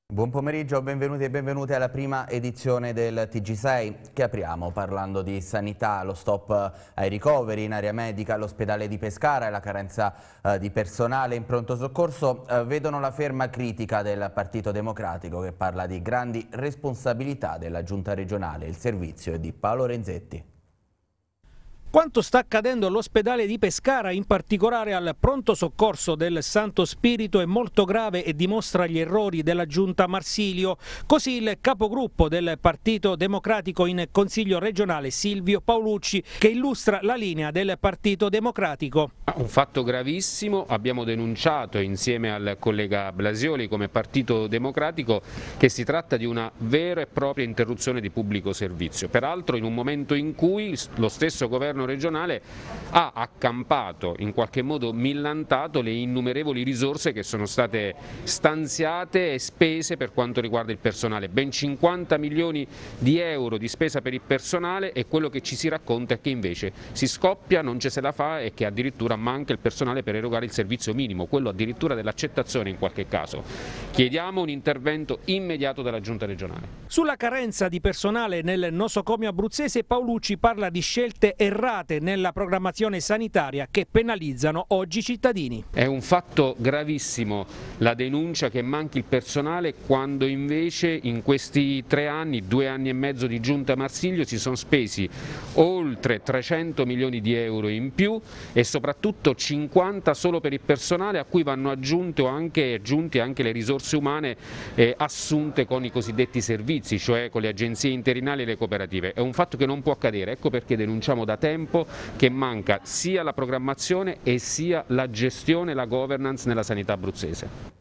Buon pomeriggio, benvenuti e benvenute alla prima edizione del TG6 che apriamo parlando di sanità, lo stop ai ricoveri in area medica all'ospedale di Pescara e la carenza di personale in pronto soccorso vedono la ferma critica del Partito Democratico che parla di grandi responsabilità della giunta regionale. Il servizio è di Paolo Renzetti. Quanto sta accadendo all'ospedale di Pescara, in particolare al pronto soccorso del Santo Spirito, è molto grave e dimostra gli errori della giunta Marsilio. Così il capogruppo del Partito Democratico in Consiglio regionale, Silvio Paolucci, che illustra la linea del Partito Democratico. Un fatto gravissimo, abbiamo denunciato insieme al collega Blasioli come Partito Democratico che si tratta di una vera e propria interruzione di pubblico servizio, peraltro in un momento in cui lo stesso governo regionale ha accampato, in qualche modo millantato le innumerevoli risorse che sono state stanziate e spese per quanto riguarda il personale. Ben 50 milioni di euro di spesa per il personale, e quello che ci si racconta è che invece si scoppia, non ce se la fa e che addirittura manca il personale per erogare il servizio minimo, quello addirittura dell'accettazione in qualche caso. Chiediamo un intervento immediato della giunta regionale. Sulla carenza di personale nel nosocomio abruzzese, Paolucci parla di scelte errate nella programmazione sanitaria che penalizzano oggi i cittadini. È un fatto gravissimo la denuncia che manchi il personale, quando invece in questi 3 anni, 2 anni e mezzo di giunta Marsilio, si sono spesi oltre 300 milioni di euro in più e soprattutto 50 solo per il personale, a cui vanno aggiunte anche le risorse umane assunte con i cosiddetti servizi, cioè con le agenzie interinali e le cooperative. È un fatto che non può accadere, ecco perché denunciamo da tempo che manca sia la programmazione e sia la gestione e la governance nella sanità abruzzese.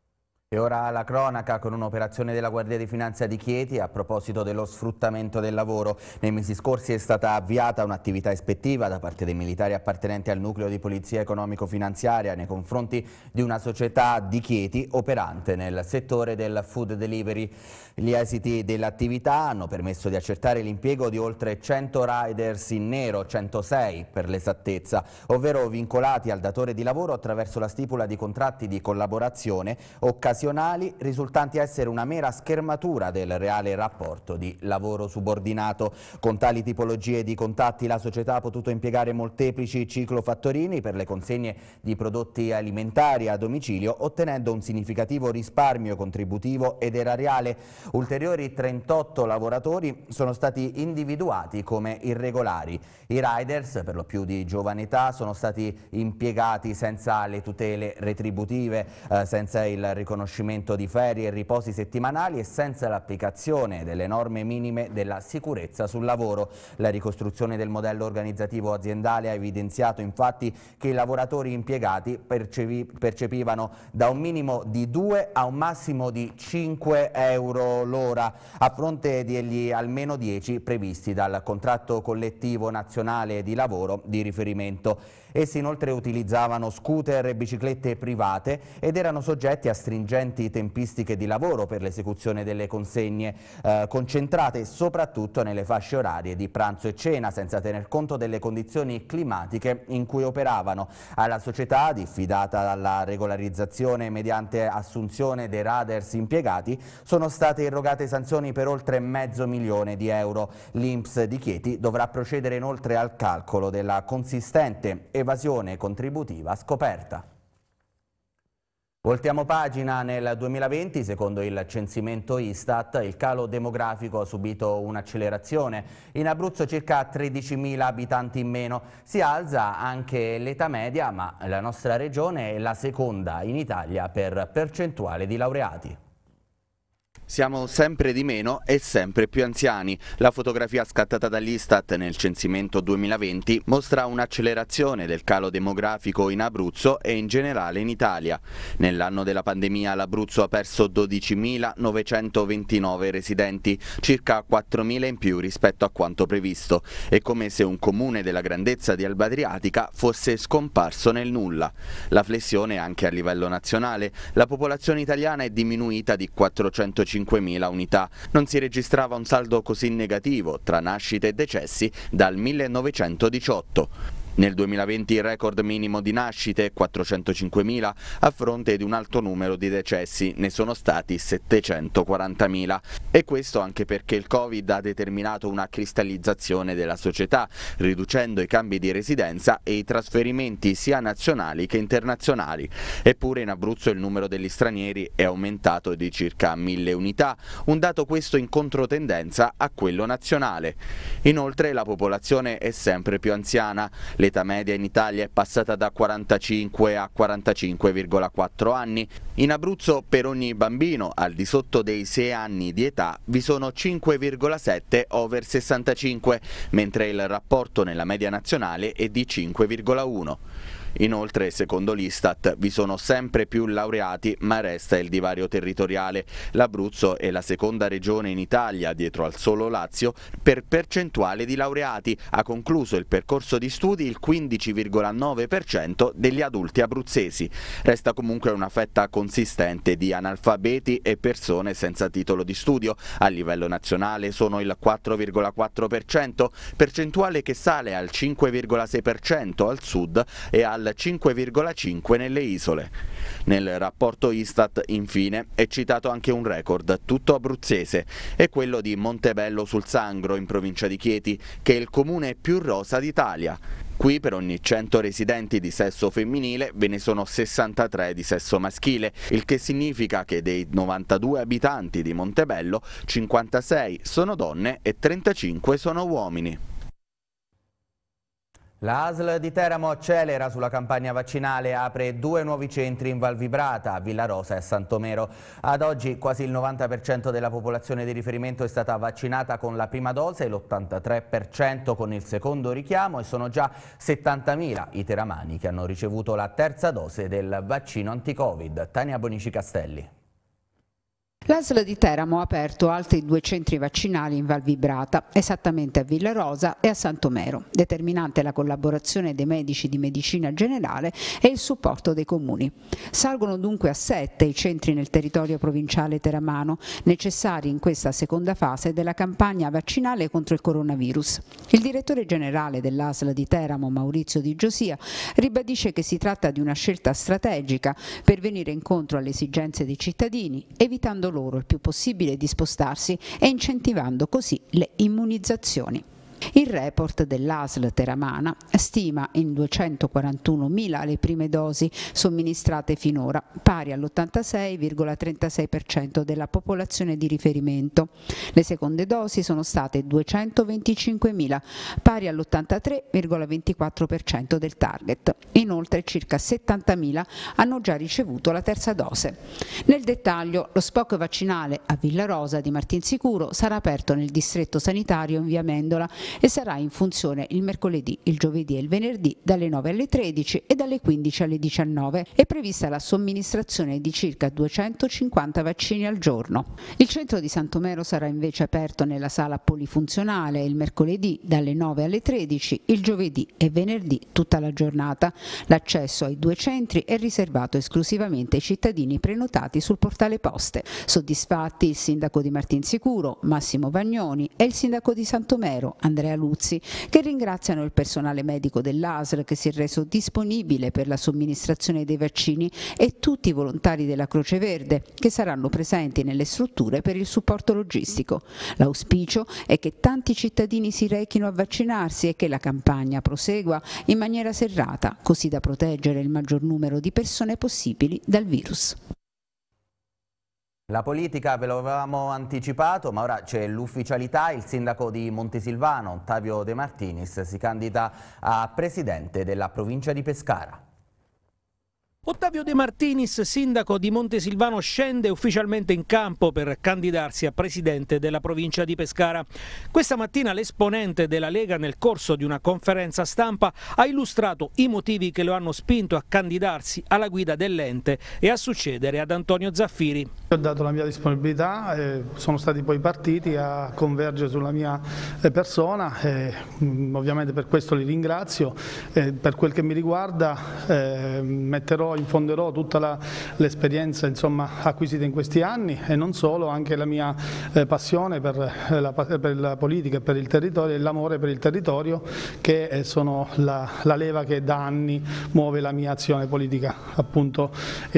E ora la cronaca con un'operazione della Guardia di Finanza di Chieti a proposito dello sfruttamento del lavoro. Nei mesi scorsi è stata avviata un'attività ispettiva da parte dei militari appartenenti al nucleo di polizia economico-finanziaria nei confronti di una società di Chieti operante nel settore del food delivery. Gli esiti dell'attività hanno permesso di accertare l'impiego di oltre 100 riders in nero, 106 per l'esattezza, ovvero vincolati al datore di lavoro attraverso la stipula di contratti di collaborazione occasionali risultanti essere una mera schermatura del reale rapporto di lavoro subordinato. Con tali tipologie di contatti la società ha potuto impiegare molteplici ciclofattorini per le consegne di prodotti alimentari a domicilio, ottenendo un significativo risparmio contributivo ed erariale. Ulteriori 38 lavoratori sono stati individuati come irregolari. I riders, per lo più di giovane età, sono stati impiegati senza le tutele retributive, senza il riconoscimento di ferie e riposi settimanali e senza l'applicazione delle norme minime della sicurezza sul lavoro. La ricostruzione del modello organizzativo aziendale ha evidenziato infatti che i lavoratori impiegati percepivano da un minimo di 2 a un massimo di 5 euro l'ora, a fronte degli almeno 10 previsti dal contratto collettivo nazionale di lavoro di riferimento. Essi inoltre utilizzavano scooter e biciclette private ed erano soggetti a stringenti tempistiche di lavoro per l'esecuzione delle consegne, concentrate soprattutto nelle fasce orarie di pranzo e cena, senza tener conto delle condizioni climatiche in cui operavano. Alla società, diffidata dalla regolarizzazione mediante assunzione dei riders impiegati, sono state irrogate sanzioni per oltre $500.000 di euro. L'INPS di Chieti dovrà procedere inoltre al calcolo della consistente evasione contributiva scoperta. Voltiamo pagina. Nel 2020, secondo il censimento Istat, il calo demografico ha subito un'accelerazione. In Abruzzo circa 13.000 abitanti in meno. Si alza anche l'età media, ma la nostra regione è la seconda in Italia per percentuale di laureati. Siamo sempre di meno e sempre più anziani. La fotografia scattata dall'Istat nel censimento 2020 mostra un'accelerazione del calo demografico in Abruzzo e in generale in Italia. Nell'anno della pandemia l'Abruzzo ha perso 12.929 residenti, circa 4.000 in più rispetto a quanto previsto. È come se un comune della grandezza di Alba Adriatica fosse scomparso nel nulla. La flessione anche a livello nazionale. La popolazione italiana è diminuita di 450 5.000 unità. Non si registrava un saldo così negativo tra nascite e decessi dal 1918. Nel 2020 il record minimo di nascite, 405.000, a fronte di un alto numero di decessi, ne sono stati 740.000. E questo anche perché il Covid ha determinato una cristallizzazione della società, riducendo i cambi di residenza e i trasferimenti sia nazionali che internazionali. Eppure in Abruzzo il numero degli stranieri è aumentato di circa 1.000 unità, un dato questo in controtendenza a quello nazionale. Inoltre la popolazione è sempre più anziana. L'età media in Italia è passata da 45 a 45,4 anni. In Abruzzo per ogni bambino al di sotto dei 6 anni di età vi sono 5,7 over 65, mentre il rapporto nella media nazionale è di 5,1. Inoltre, secondo l'Istat, vi sono sempre più laureati, ma resta il divario territoriale. L'Abruzzo è la seconda regione in Italia, dietro al solo Lazio, per percentuale di laureati. Ha concluso il percorso di studi il 15,9% degli adulti abruzzesi. Resta comunque una fetta consistente di analfabeti e persone senza titolo di studio. A livello nazionale sono il 4,4%, percentuale che sale al 5,6% al sud e al 5,5% nelle isole. Nel rapporto Istat, infine, è citato anche un record tutto abruzzese, è quello di Montebello sul Sangro, in provincia di Chieti, che è il comune più rosa d'Italia. Qui per ogni 100 residenti di sesso femminile ve ne sono 63 di sesso maschile, il che significa che dei 92 abitanti di Montebello, 56 sono donne e 35 sono uomini. La ASL di Teramo accelera sulla campagna vaccinale e apre 2 nuovi centri in Val Vibrata, a Villarosa e a Santomero. Ad oggi quasi il 90% della popolazione di riferimento è stata vaccinata con la prima dose e l'83% con il secondo richiamo, e sono già 70.000 i teramani che hanno ricevuto la terza dose del vaccino anti-Covid. Tania Bonici Castelli. L'ASL di Teramo ha aperto altri 2 centri vaccinali in Val Vibrata, esattamente a Villarosa e a Santomero. Determinante la collaborazione dei medici di medicina generale e il supporto dei comuni. Salgono dunque a 7 i centri nel territorio provinciale teramano, necessari in questa seconda fase della campagna vaccinale contro il coronavirus. Il direttore generale dell'ASL di Teramo, Maurizio Di Giosia, ribadisce che si tratta di una scelta strategica per venire incontro alle esigenze dei cittadini, evitando loro il più possibile di spostarsi e incentivando così le immunizzazioni. Il report dell'ASL teramana stima in 241.000 le prime dosi somministrate finora, pari all'86,36% della popolazione di riferimento. Le seconde dosi sono state 225.000, pari all'83,24% del target. Inoltre circa 70.000 hanno già ricevuto la terza dose. Nel dettaglio, lo SPOC vaccinale a Villarosa di Martinsicuro sarà aperto nel distretto sanitario in via Mendola e sarà in funzione il mercoledì, il giovedì e il venerdì dalle 9 alle 13 e dalle 15 alle 19. È prevista la somministrazione di circa 250 vaccini al giorno. Il centro di Santomero sarà invece aperto nella sala polifunzionale il mercoledì dalle 9 alle 13, il giovedì e venerdì tutta la giornata. L'accesso ai 2 centri è riservato esclusivamente ai cittadini prenotati sul portale Poste. Soddisfatti il sindaco di Martinsicuro, Massimo Vagnoni, e il sindaco di Santomero, Andrea Luzzi, che ringraziano il personale medico dell'ASL che si è reso disponibile per la somministrazione dei vaccini e tutti i volontari della Croce Verde che saranno presenti nelle strutture per il supporto logistico. L'auspicio è che tanti cittadini si rechino a vaccinarsi e che la campagna prosegua in maniera serrata, così da proteggere il maggior numero di persone possibili dal virus. La politica ve lo avevamo anticipato, ma ora c'è l'ufficialità. Il sindaco di Montesilvano, Ottavio De Martinis, si candida a presidente della provincia di Pescara. Ottavio De Martinis, sindaco di Montesilvano, scende ufficialmente in campo per candidarsi a presidente della provincia di Pescara. Questa mattina l'esponente della Lega, nel corso di una conferenza stampa, ha illustrato i motivi che lo hanno spinto a candidarsi alla guida dell'ente e a succedere ad Antonio Zaffiri. Ho dato la mia disponibilità, sono stati poi partiti a convergere sulla mia persona, ovviamente per questo li ringrazio. Per quel che mi riguarda infonderò tutta l'esperienza acquisita in questi anni e non solo, anche la mia passione per la politica e per il territorio e l'amore per il territorio, che sono la leva che da anni muove la mia azione politica appunto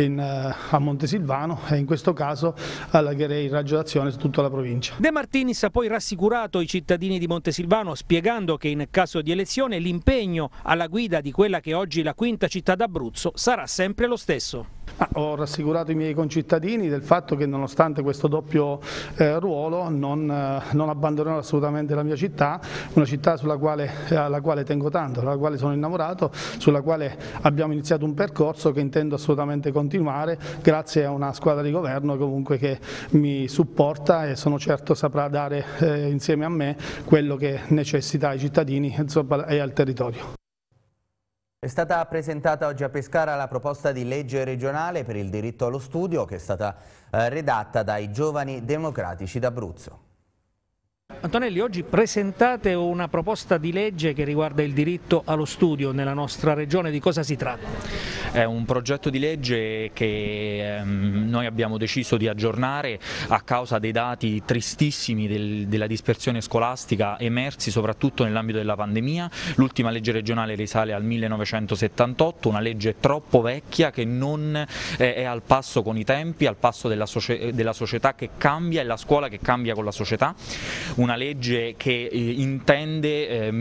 a Montesilvano e in questo caso allargherei il raggio d'azione su tutta la provincia. De Martinis ha poi rassicurato i cittadini di Montesilvano spiegando che in caso di elezione l'impegno alla guida di quella che oggi è la quinta città d'Abruzzo sarà sempre lo stesso. Ho rassicurato i miei concittadini del fatto che nonostante questo doppio ruolo non abbandonerò assolutamente la mia città, una città alla quale tengo tanto, alla quale sono innamorato, sulla quale abbiamo iniziato un percorso che intendo assolutamente continuare grazie a una squadra di governo comunque che mi supporta e sono certo saprà dare insieme a me quello che necessita ai cittadini e al territorio. È stata presentata oggi a Pescara la proposta di legge regionale per il diritto allo studio che è stata redatta dai Giovani Democratici d'Abruzzo. Antonelli, oggi presentate una proposta di legge che riguarda il diritto allo studio nella nostra regione, di cosa si tratta? È un progetto di legge che noi abbiamo deciso di aggiornare a causa dei dati tristissimi della dispersione scolastica emersi soprattutto nell'ambito della pandemia. L'ultima legge regionale risale al 1978, una legge troppo vecchia che non è al passo con i tempi, al passo della società che cambia e la scuola che cambia con la società. Una legge che intende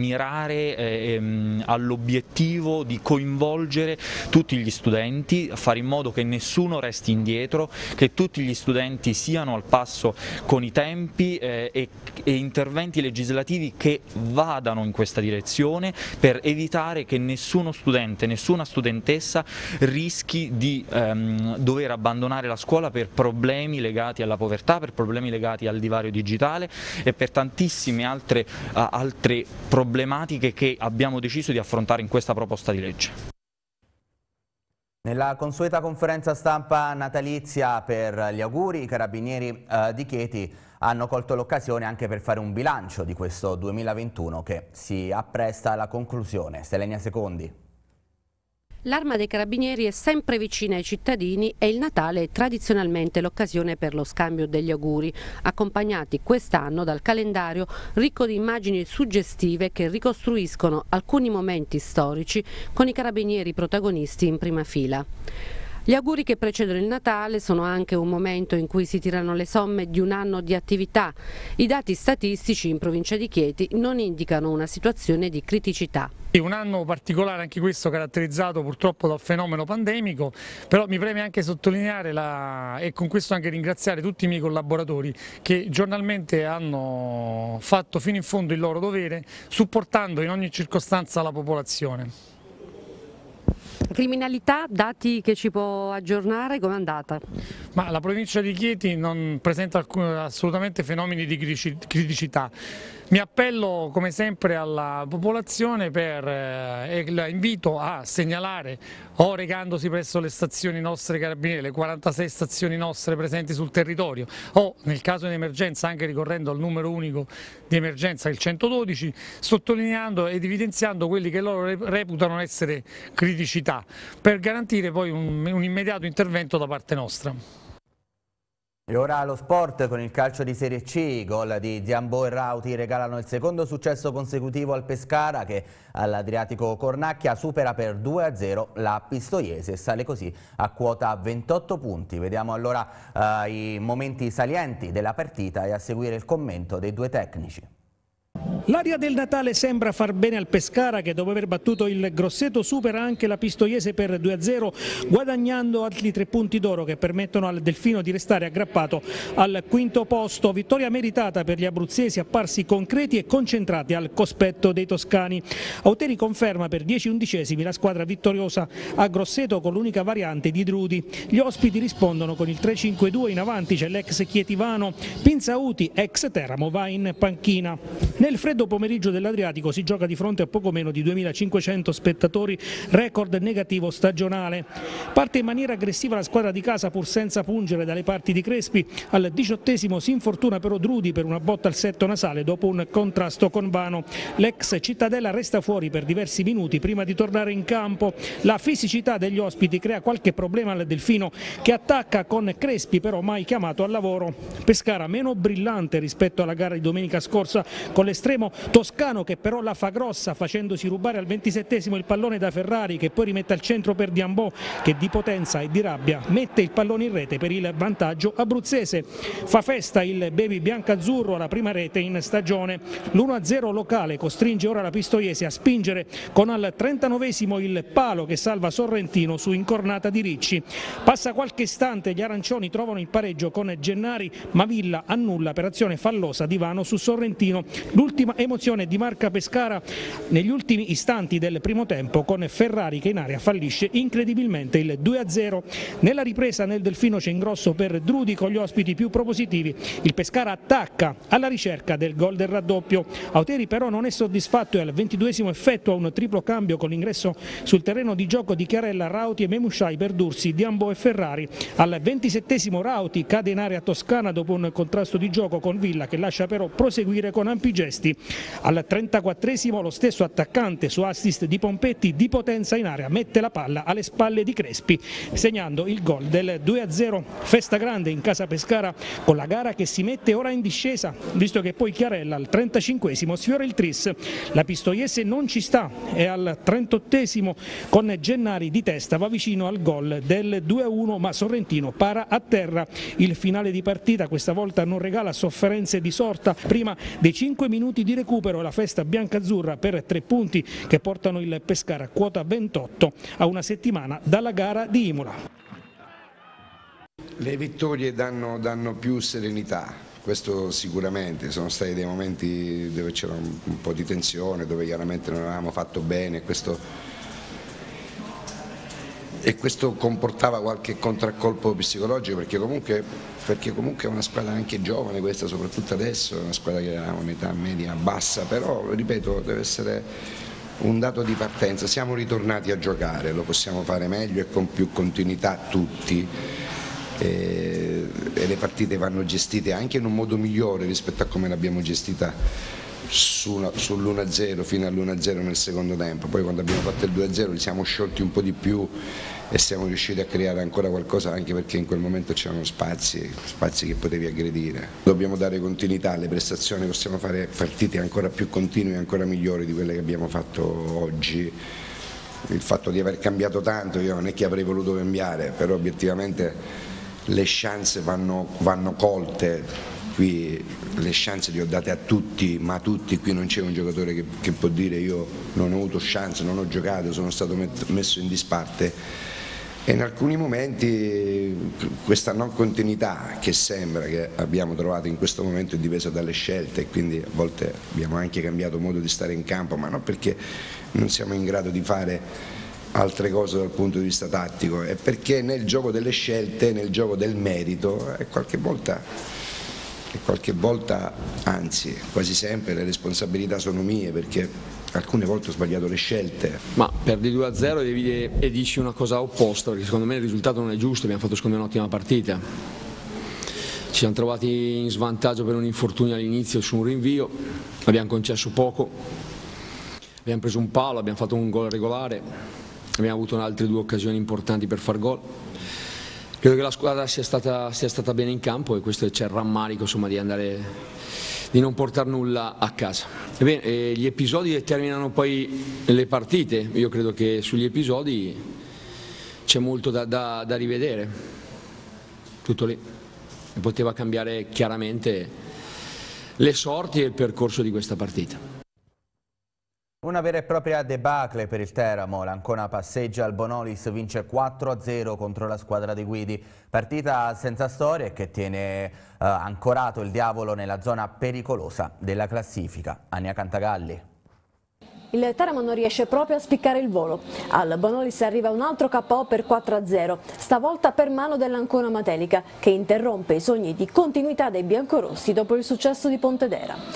mirare all'obiettivo di coinvolgere tutti gli studenti, fare in modo che nessuno resti indietro, che tutti gli studenti siano al passo con i tempi e interventi legislativi che vadano in questa direzione per evitare che nessuno studente, nessuna studentessa rischi di dover abbandonare la scuola per problemi legati alla povertà, per problemi legati al divario digitale e per tantissime altre problematiche che abbiamo deciso di affrontare in questa proposta di legge. Nella consueta conferenza stampa natalizia per gli auguri, i carabinieri di Chieti hanno colto l'occasione anche per fare un bilancio di questo 2021 che si appresta alla conclusione. Stelenia Secondi. L'Arma dei Carabinieri è sempre vicina ai cittadini e il Natale è tradizionalmente l'occasione per lo scambio degli auguri, accompagnati quest'anno dal calendario ricco di immagini suggestive che ricostruiscono alcuni momenti storici con i carabinieri protagonisti in prima fila. Gli auguri che precedono il Natale sono anche un momento in cui si tirano le somme di un anno di attività. I dati statistici in provincia di Chieti non indicano una situazione di criticità. Un anno particolare anche questo, caratterizzato purtroppo dal fenomeno pandemico, però mi preme anche sottolineare e con questo anche ringraziare tutti i miei collaboratori che giornalmente hanno fatto fino in fondo il loro dovere, supportando in ogni circostanza la popolazione. Criminalità, dati che ci può aggiornare, com'è andata? Ma la provincia di Chieti non presenta assolutamente fenomeni di criticità. Mi appello come sempre alla popolazione per l'invito a segnalare o recandosi presso le stazioni nostre carabinieri, le 46 stazioni nostre presenti sul territorio, o nel caso di emergenza anche ricorrendo al numero unico di emergenza, il 112, sottolineando ed evidenziando quelli che loro reputano essere criticità, per garantire poi un immediato intervento da parte nostra. E ora lo sport con il calcio di Serie C, i gol di Ziambò e Rauti regalano il secondo successo consecutivo al Pescara che all'Adriatico Cornacchia supera per 2-0 la Pistoiese e sale così a quota 28 punti. Vediamo allora i momenti salienti della partita e a seguire il commento dei due tecnici. L'aria del Natale sembra far bene al Pescara che dopo aver battuto il Grosseto supera anche la Pistoiese per 2-0 guadagnando altri 3 punti d'oro che permettono al Delfino di restare aggrappato al quinto posto. Vittoria meritata per gli abruzzesi apparsi concreti e concentrati al cospetto dei toscani. Auteri conferma per 10/11 la squadra vittoriosa a Grosseto con l'unica variante di Drudi. Gli ospiti rispondono con il 3-5-2, in avanti c'è l'ex Chietivano, Pinzauti ex Teramo va in panchina. Nel freddo freddo pomeriggio dell'Adriatico si gioca di fronte a poco meno di 2500 spettatori, record negativo stagionale. Parte in maniera aggressiva la squadra di casa pur senza pungere dalle parti di Crespi. Al 18° si infortuna però Drudi per una botta al setto nasale dopo un contrasto con Vano. L'ex Cittadella resta fuori per diversi minuti prima di tornare in campo. La fisicità degli ospiti crea qualche problema al Delfino, che attacca con Crespi però mai chiamato al lavoro. Pescara meno brillante rispetto alla gara di domenica scorsa, con l'estremo toscano che però la fa grossa facendosi rubare al 27° il pallone da Ferrari, che poi rimette al centro per Diambò, che di potenza e di rabbia mette il pallone in rete per il vantaggio abruzzese. Fa festa il baby biancazzurro alla prima rete in stagione. L'1-0 locale costringe ora la Pistoiese a spingere con al 39° il palo che salva Sorrentino su incornata di Ricci. Passa qualche istante, gli arancioni trovano il pareggio con Gennari, ma Villa annulla per azione fallosa di Vano su Sorrentino. L'ultima emozione di Marca Pescara negli ultimi istanti del primo tempo, con Ferrari che in area fallisce incredibilmente il 2-0. Nella ripresa nel Delfino c'è ingrosso per Drudi con gli ospiti più propositivi. Il Pescara attacca alla ricerca del gol del raddoppio. Auteri però non è soddisfatto e al 22° effettua un triplo cambio con l'ingresso sul terreno di gioco di Chiarella, Rauti e Memushai per Dursi, Diambò e Ferrari. Al 27° Rauti cade in area toscana dopo un contrasto di gioco con Villa, che lascia però proseguire con ampi gesti. Al 34° lo stesso attaccante su assist di Pompetti di potenza in area mette la palla alle spalle di Crespi, segnando il gol del 2-0. Festa grande in casa Pescara, con la gara che si mette ora in discesa, visto che poi Chiarella al 35° sfiora il tris. La Pistoiese non ci sta e al 38° con Gennari di testa va vicino al gol del 2-1, ma Sorrentino para a terra. Il finale di partita questa volta non regala sofferenze di sorta. Prima dei 5 minuti di recupero la festa biancazzurra per 3 punti che portano il Pescara a quota 28 a una settimana dalla gara di Imola. Le vittorie danno più serenità, questo sicuramente. Sono stati dei momenti dove c'era un po' di tensione, dove chiaramente non avevamo fatto bene, e questo comportava qualche contraccolpo psicologico, perché comunque è una squadra anche giovane questa, soprattutto adesso, è una squadra che ha un'età media bassa, però ripeto, deve essere un dato di partenza. Siamo ritornati a giocare, lo possiamo fare meglio e con più continuità tutti, e le partite vanno gestite anche in un modo migliore rispetto a come l'abbiamo gestita sull'1-0 fino all'1-0 nel secondo tempo. Poi quando abbiamo fatto il 2-0 li siamo sciolti un po' di più e siamo riusciti a creare ancora qualcosa, anche perché in quel momento c'erano spazi che potevi aggredire. Dobbiamo dare continuità alle prestazioni, possiamo fare partite ancora più continue, ancora migliori di quelle che abbiamo fatto oggi. Il fatto di aver cambiato tanto, io non è che avrei voluto cambiare, però obiettivamente le chance vanno colte. Qui le chance le ho date a tutti, ma a tutti. Qui non c'è un giocatore che può dire io non ho avuto chance, non ho giocato, sono stato messo in disparte. E in alcuni momenti questa non continuità che sembra che abbiamo trovato in questo momento è dipesa dalle scelte, e quindi a volte abbiamo anche cambiato modo di stare in campo, ma non perché non siamo in grado di fare altre cose dal punto di vista tattico, è perché nel gioco delle scelte, nel gioco del merito, qualche volta, anzi quasi sempre, le responsabilità sono mie, perché alcune volte ho sbagliato le scelte. Ma perdi 2-0 e dici una cosa opposta, perché secondo me il risultato non è giusto. Abbiamo fatto secondo me un'ottima partita, ci siamo trovati in svantaggio per un infortunio all'inizio su un rinvio, abbiamo concesso poco, abbiamo preso un palo, abbiamo fatto un gol regolare, abbiamo avuto altre 2 occasioni importanti per far gol. Credo che la squadra sia stata bene in campo, e questo c'è il rammarico, insomma, di non portare nulla a casa. Ebbene, gli episodi determinano poi le partite. Io credo che sugli episodi c'è molto da rivedere, tutto lì, e poteva cambiare chiaramente le sorti e il percorso di questa partita. Una vera e propria debacle per il Teramo. l'Ancona passeggia al Bonolis, vince 4-0 contro la squadra di Guidi. Partita senza storia e che tiene ancorato il Diavolo nella zona pericolosa della classifica. Ania Cantagalli. Il Teramo non riesce proprio a spiccare il volo. Al Bonolis arriva un altro KO per 4-0, stavolta per mano dell'Ancona Matelica, che interrompe i sogni di continuità dei biancorossi dopo il successo di Pontedera.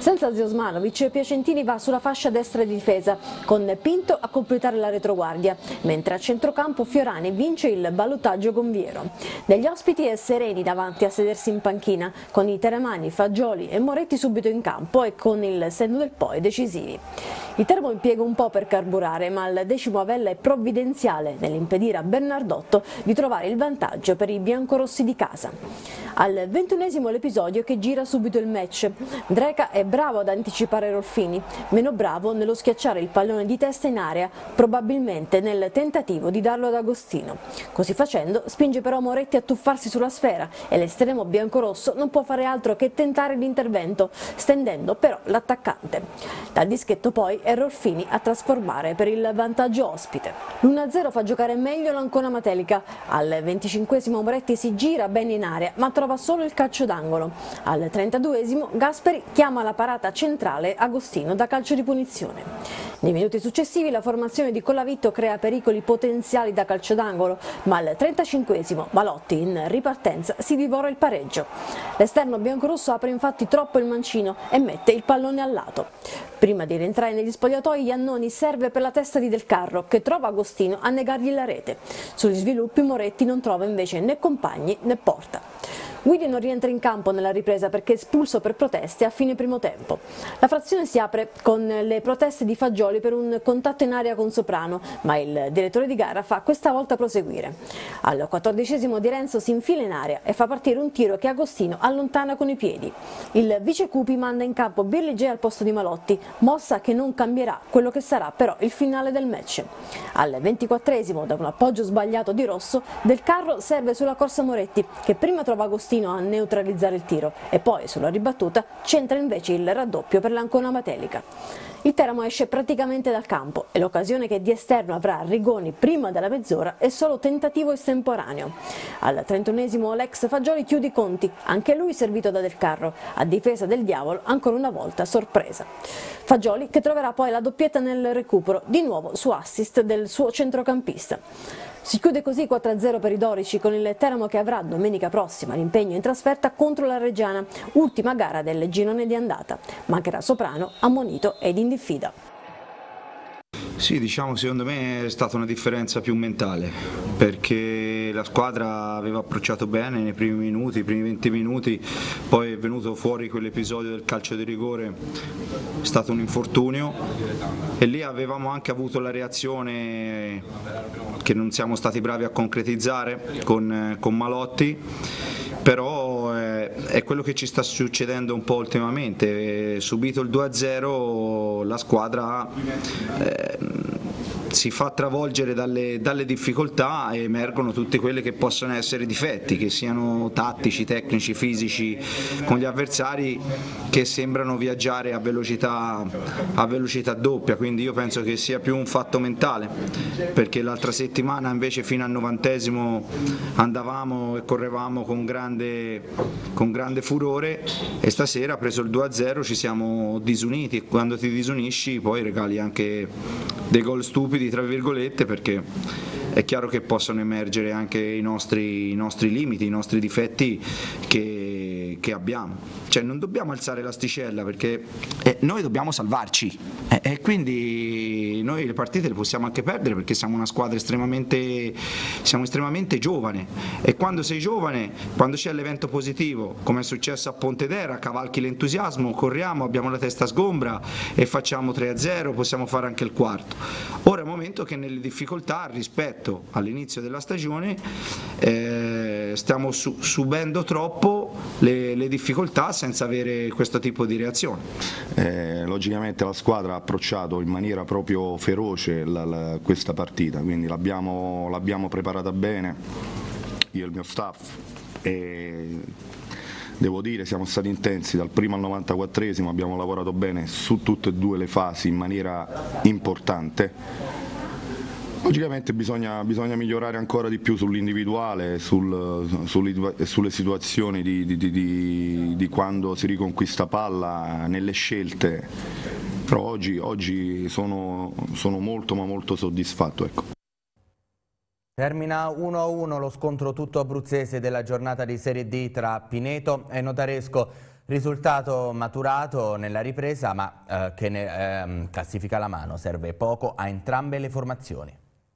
Senza Ziosmanovic, Piacentini va sulla fascia destra di difesa, con Pinto a completare la retroguardia, mentre a centrocampo Fiorani vince il ballottaggio con Viero. Degli ospiti è Sereni davanti a sedersi in panchina, con i Teramani, Fagioli e Moretti subito in campo e con il senno del poi decisivi. Il Teramo impiega un po' per carburare, ma il 10° Avella è provvidenziale nell'impedire a Bernardotto di trovare il vantaggio per i biancorossi di casa. Al 21° l'episodio che gira subito il match. Dreca è bravo ad anticipare Rolfini, meno bravo nello schiacciare il pallone di testa in area, probabilmente nel tentativo di darlo ad Agostino. Così facendo spinge però Moretti a tuffarsi sulla sfera e l'estremo biancorosso non può fare altro che tentare l'intervento, stendendo però l'attaccante. Dal dischetto poi è Rolfini a trasformare per il vantaggio ospite. L'1-0 fa giocare meglio l'Ancona Matelica. Al 25° Moretti si gira bene in area, ma trova solo il calcio d'angolo. Al 32° Gasperi chiama la parata centrale Agostino da calcio di punizione. Nei minuti successivi la formazione di Collavitto crea pericoli potenziali da calcio d'angolo, ma al 35° Malotti in ripartenza si divora il pareggio. L'esterno biancorosso apre infatti troppo il mancino e mette il pallone al lato. Prima di rientrare negli spogliatoi Iannoni serve per la testa di Del Carro, che trova Agostino a negargli la rete. Sugli sviluppi Moretti non trova invece né compagni né porta. Guidi non rientra in campo nella ripresa perché espulso per proteste a fine primo tempo. La frazione si apre con le proteste di Fagioli per un contatto in area con Soprano, ma il direttore di gara fa questa volta proseguire. Al 14° Di Renzo si infila in area e fa partire un tiro che Agostino allontana con i piedi. Il vice Cupi manda in campo Birligé al posto di Malotti, mossa che non cambierà quello che sarà però il finale del match. Al 24° da un appoggio sbagliato di Rosso, Del Carro serve sulla corsa Moretti, che prima trova Agostino a neutralizzare il tiro e poi sulla ribattuta centra invece il raddoppio per l'Ancona Matelica. Il Teramo esce praticamente dal campo e l'occasione che di esterno avrà Rigoni prima della mezz'ora è solo tentativo estemporaneo. Al 31° l'ex Fagioli chiude i conti, anche lui servito da Del Carro, a difesa del Diavolo ancora una volta sorpresa. Fagioli che troverà poi la doppietta nel recupero, di nuovo su assist del suo centrocampista. Si chiude così 4-0 per i dorici, con il Teramo che avrà domenica prossima l'impegno in trasferta contro la Reggiana, ultima gara del girone di andata. Mancherà Soprano, ammonito ed in diffida. Sì, diciamo secondo me è stata una differenza più mentale, perché la squadra aveva approcciato bene nei primi minuti, i primi 20 minuti, poi è venuto fuori quell'episodio del calcio di rigore, è stato un infortunio e lì avevamo anche avuto la reazione che non siamo stati bravi a concretizzare con Malotti, però è quello che ci sta succedendo un po' ultimamente. Subito il 2-0 la squadra si fa travolgere dalle difficoltà e emergono tutte quelle che possono essere difetti, che siano tattici, tecnici, fisici, con gli avversari che sembrano viaggiare a velocità doppia, quindi io penso che sia più un fatto mentale, perché l'altra settimana invece fino al 90° andavamo e correvamo con grande furore e stasera, preso il 2-0, ci siamo disuniti e quando ti disunisci poi regali anche dei gol stupidi tra virgolette, perché è chiaro che possono emergere anche i nostri limiti, i nostri difetti che abbiamo. Cioè non dobbiamo alzare l'asticella, perché noi dobbiamo salvarci e quindi noi le partite le possiamo anche perdere, perché siamo una squadra estremamente giovane e quando sei giovane, quando c'è l'evento positivo come è successo a Pontedera, cavalchi l'entusiasmo, corriamo, abbiamo la testa sgombra e facciamo 3-0, possiamo fare anche il quarto. Ora è un momento che nelle difficoltà rispetto all'inizio della stagione stiamo subendo troppo le difficoltà senza avere questo tipo di reazione. Logicamente la squadra ha approcciato in maniera proprio feroce questa partita, quindi l'abbiamo preparata bene, io e il mio staff, e devo dire siamo stati intensi dal primo al 94°, abbiamo lavorato bene su tutte e due le fasi in maniera importante. Logicamente bisogna migliorare ancora di più sull'individuale, sulle situazioni di quando si riconquista palla, nelle scelte, però oggi sono molto ma molto soddisfatto. Ecco. Termina 1-1 lo scontro tutto abruzzese della giornata di Serie D tra Pineto e Notaresco. Risultato maturato nella ripresa, ma che classifica alla mano, serve poco a entrambe le formazioni.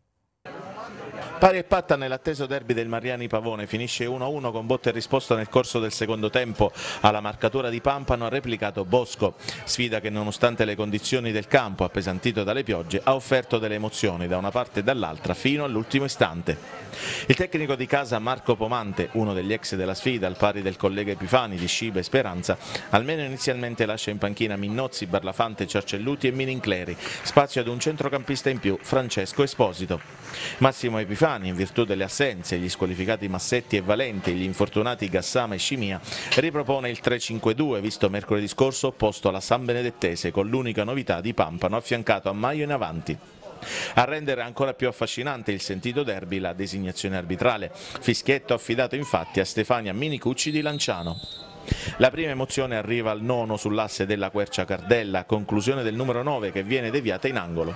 Pari e patta nell'atteso derby del Mariani Pavone, finisce 1-1 con botta e risposta nel corso del secondo tempo. Alla marcatura di Pampano ha replicato Bosco, sfida che nonostante le condizioni del campo appesantito dalle piogge ha offerto delle emozioni da una parte e dall'altra fino all'ultimo istante. Il tecnico di casa Marco Pomante, uno degli ex della sfida al pari del collega Epifani di Sciba e Speranza, almeno inizialmente lascia in panchina Minnozzi, Barlafante, Ciarcelluti e Minincleri, spazio ad un centrocampista in più, Francesco Esposito. Massimo Epifani, in virtù delle assenze, gli squalificati Massetti e Valenti e gli infortunati Gassama e Scimia, ripropone il 3-5-2 visto mercoledì scorso opposto alla San Benedettese, con l'unica novità di Pampano affiancato a Maio in avanti. A rendere ancora più affascinante il sentito derby la designazione arbitrale, fischietto affidato infatti a Stefania Minicucci di Lanciano. La prima emozione arriva al nono sull'asse della Quercia Cardella, conclusione del numero 9 che viene deviata in angolo.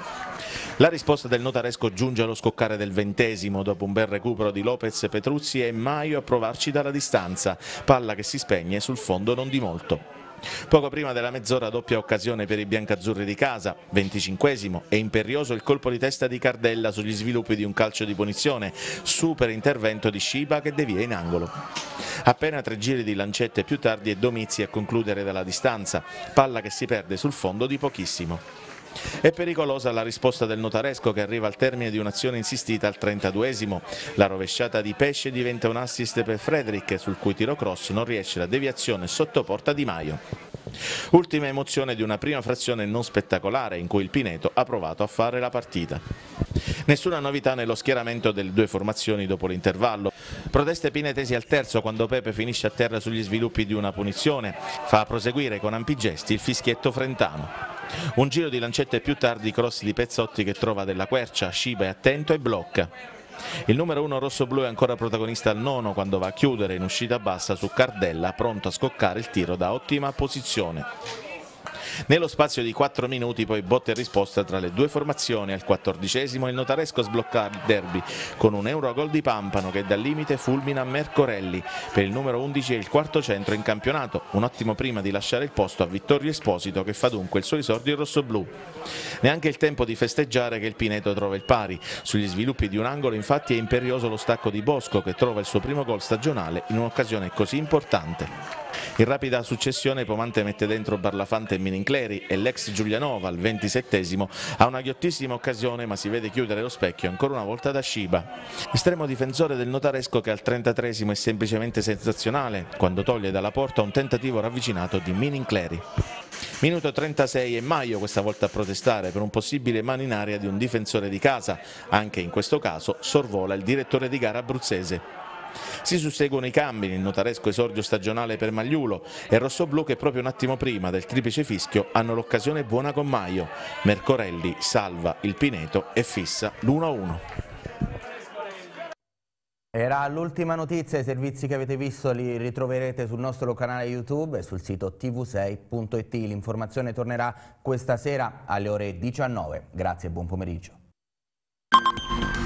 La risposta del notaresco giunge allo scoccare del 20° dopo un bel recupero di Lopez, Petruzzi e Maio a provarci dalla distanza, palla che si spegne sul fondo non di molto. Poco prima della mezz'ora doppia occasione per i biancazzurri di casa, 25° e imperioso il colpo di testa di Cardella sugli sviluppi di un calcio di punizione, super intervento di Sciba che devia in angolo. Appena 3 giri di lancette più tardi è Domizzi a concludere dalla distanza, palla che si perde sul fondo di pochissimo. È pericolosa la risposta del notaresco che arriva al termine di un'azione insistita al 32°. La rovesciata di Pesce diventa un assist per Frederick, sul cui tiro cross non riesce la deviazione sotto porta Di Maio. Ultima emozione di una prima frazione non spettacolare in cui il Pineto ha provato a fare la partita. Nessuna novità nello schieramento delle due formazioni dopo l'intervallo. Proteste pinetesi al terzo quando Pepe finisce a terra sugli sviluppi di una punizione. Fa proseguire con ampi gesti il fischietto frentano. Un giro di lancette più tardi, cross di Pezzotti che trova della Quercia, Sciba è attento e blocca. Il numero 1 rossoblu è ancora protagonista al nono quando va a chiudere in uscita bassa su Cardella, pronto a scoccare il tiro da ottima posizione. Nello spazio di 4 minuti poi botta e risposta tra le due formazioni. Al 14° il notaresco sblocca il derby con un Eurogol di Pampano che dal limite fulmina Mercorelli. Per il numero 11 è il quarto centro in campionato, un attimo prima di lasciare il posto a Vittorio Esposito che fa dunque il suo esordio rossoblù. Neanche il tempo di festeggiare che il Pineto trova il pari. Sugli sviluppi di un angolo infatti è imperioso lo stacco di Bosco che trova il suo primo gol stagionale in un'occasione così importante. In rapida successione Pomante mette dentro Barlafante e Minincleri e l'ex Giulianova al 27° ha una ghiottissima occasione ma si vede chiudere lo specchio ancora una volta da Sciba. Estremo difensore del notaresco che al 33° è semplicemente sensazionale quando toglie dalla porta un tentativo ravvicinato di Minincleri. Minuto 36 e Maio questa volta a protestare per un possibile mano in aria di un difensore di casa. Anche in questo caso sorvola il direttore di gara abruzzese. Si susseguono i cambi nel notaresco esordio stagionale per Magliulo e rossoblù che proprio un attimo prima del triplice fischio hanno l'occasione buona con Maio. Mercorelli salva il Pineto e fissa l'1-1. Era l'ultima notizia, i servizi che avete visto li ritroverete sul nostro canale YouTube e sul sito tv6.it. L'informazione tornerà questa sera alle ore 19. Grazie e buon pomeriggio.